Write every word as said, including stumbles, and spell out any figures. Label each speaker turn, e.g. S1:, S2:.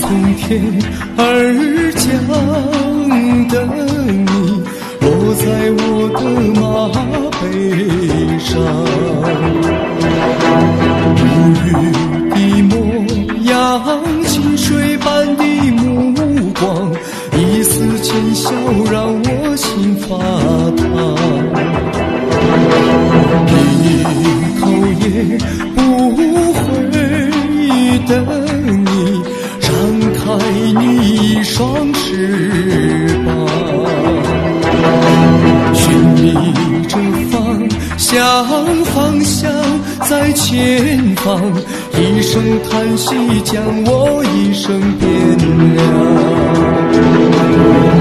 S1: 从天而降的你，落在我的马背上。如雨的模样，清水般的目光，一丝浅笑让我心发烫。一口也不回的你，张开你一双翅膀，寻觅着方向，方向在前方，一声叹息将我一生点亮。